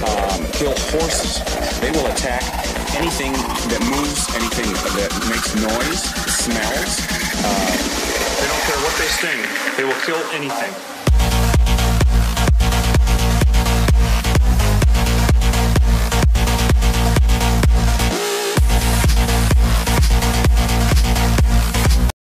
kill horses. They will attack anything that moves, anything that makes noise, smells. They don't care what they sting. They will kill anything.